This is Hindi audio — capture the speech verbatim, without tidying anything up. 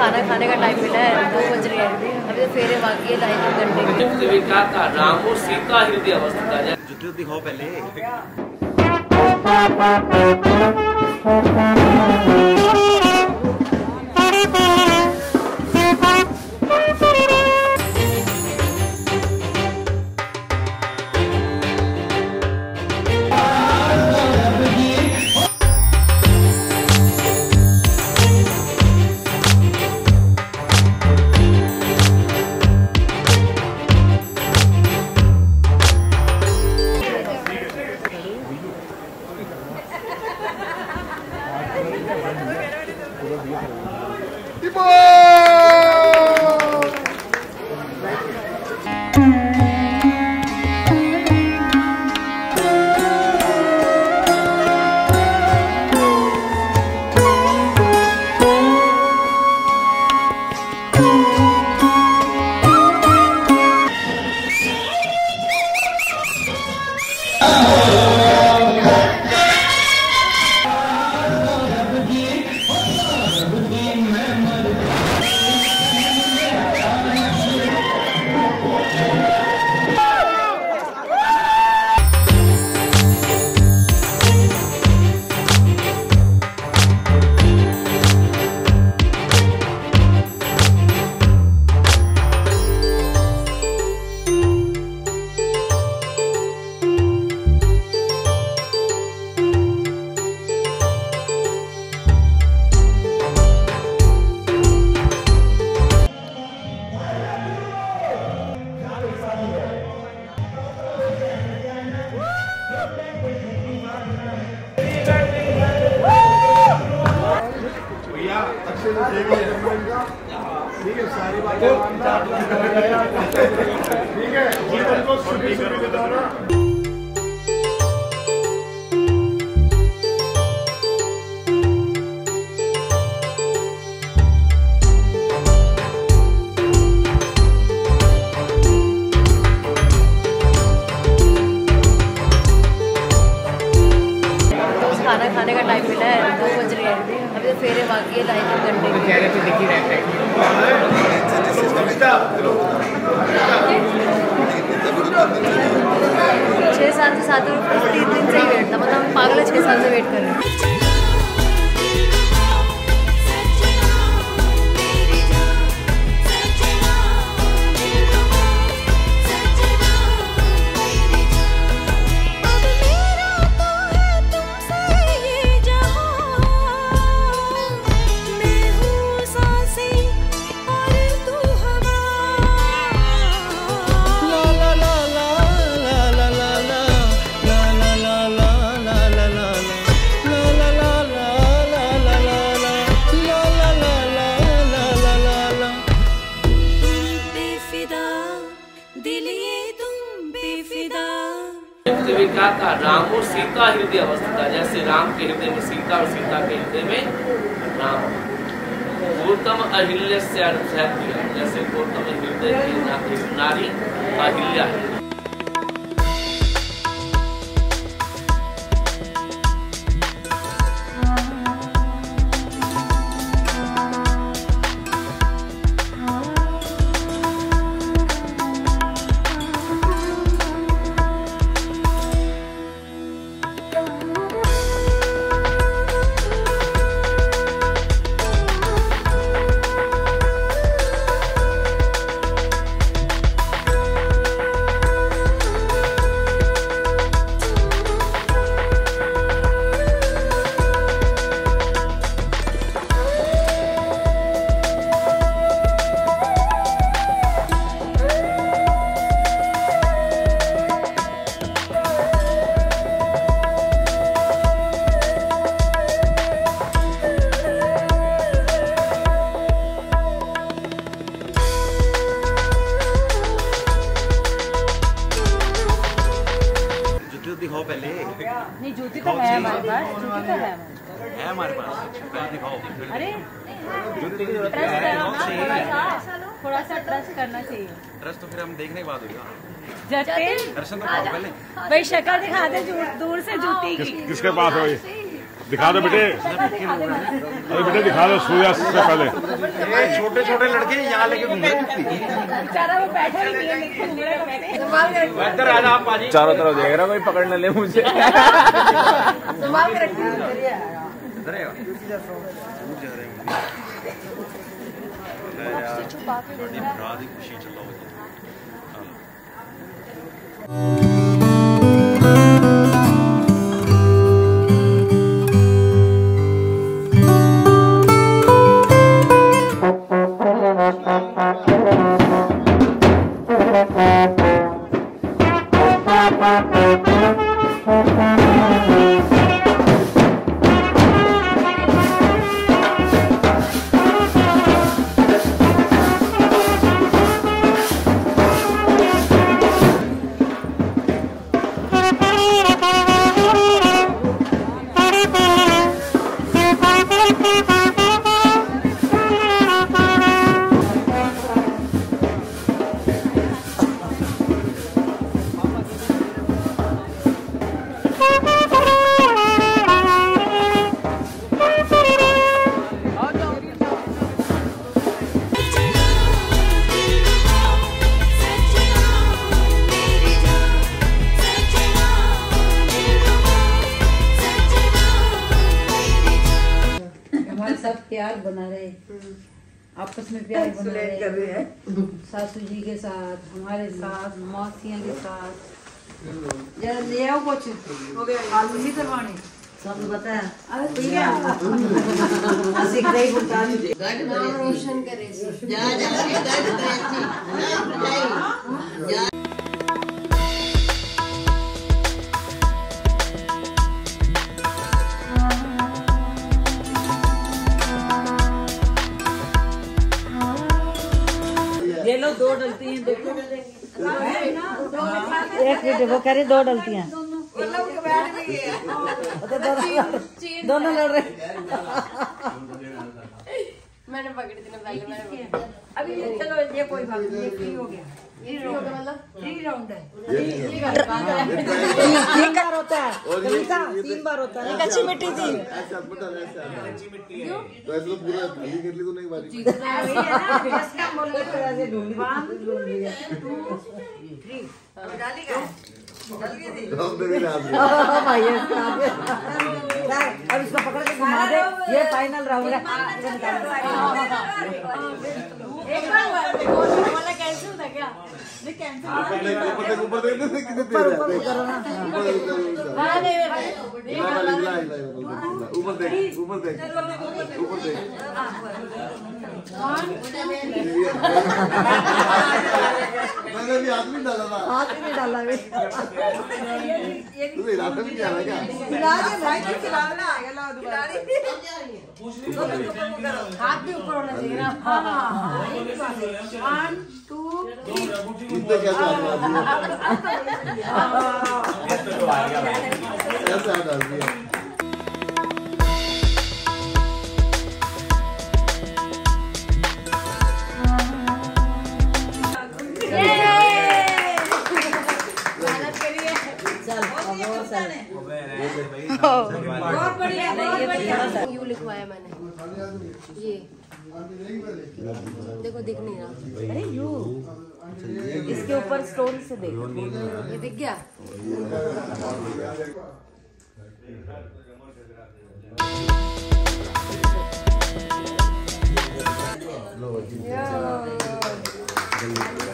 खाना खाने का टाइम मिला है, दो बज रहे हैं अभी तो फेरे बाकी है ढाई तीन घंटे। क्या था राम और सीता हृदय अवस्थिता जुटी दिखाओ पहले। ठीक है, सारी बातें ठीक है, जीवन को सुबह सुबह बताना। खाना खाने का टाइम मिला है, दो बज रहे हैं अभी तो फेरे बाकी है ढाई तीन घंटे। चेहरे पे दिख ही रहता है। छः साल से सात तीन दिन से ही वेट था, मतलब हम पागल है, छः साल से वेट कर रहे हैं। क्या था राम और सीता हृदय अवस्थिता, जैसे राम के हृदय में सीता और सीता के हृदय में राम। गौतम अहिल्य से अर्थ है, जैसे गौतम हृदय की नारी अहिल्या है। दिखाओ पहले। नहीं, जूती तो है हमारे पास, जूती तो है है हमारे पास, पहले दिखाओ। अरे जूती की जरूरत ट्रस्ट है, करना, थोड़ा सा ट्रस्ट करना चाहिए। ट्रस्ट तो फिर हम देखने के बाद होगा। जतिन दर्शन तो करो पहले। भाई शक्ल दिखा दे दूर से जूती की। किसके पास हो ये? दिखा दो बेटे, अरे बेटे दिखा दो सूर्यास्त से पहले। छोटे छोटे लड़के यहाँ लेके घूम रहे हैं, चारों तरफ देख रहा कोई पकड़ न ले मुझे। खुशी चल रहा सब प्यार बना रहे, आपस में प्यार बना रहे, सासू जी के साथ, हमारे साथ, मौसियों के साथ। जरा ले आओ कुछ हो गया, आलू नहीं करवाने सब बताया। ठीक है सीख रही बुता नाम रोशन करे जा जा जा। ये लो दो डलती हैं, देखो एक मिनट वो कह रही दो डलती हैं, दोनों लड़ रहे। मैंने पकड़ी थी ना पहले, मैंने अभी चलो ये कोई बात नहीं, फ्री हो गया। ये राउंड मतलब फ्री राउंड है, ये तीन बार होता है, तीन बार होता है। कच्ची मिट्टी थी तो ऐसे तो पूरा खाली कर ली तो नहीं बारी अब इसको पकड़ के घुमा दे, ये फाइनल राउंड है। कैसे होता क्या? ऊपर देख कितने तेज है, ऊपर देख ऊपर देख ऊपर देख। मैंने भी हाथ नहीं डाला था, हाथ ही नहीं डाला तुम्हें इरादा भी नहीं आ रहा क्या? हाथ भी ऊपर होना चाहिए ना। वन टू इतने कैसे हाथ डाल दिया, कैसे हाथ डाल दिया? बहुत बढ़िया, बहुत बढ़िया। यू लिखवाया मैंने, ये देखो दिख नहीं रहा। अरे यू इसके ऊपर स्टोन से देखो, ये दिख गया। लो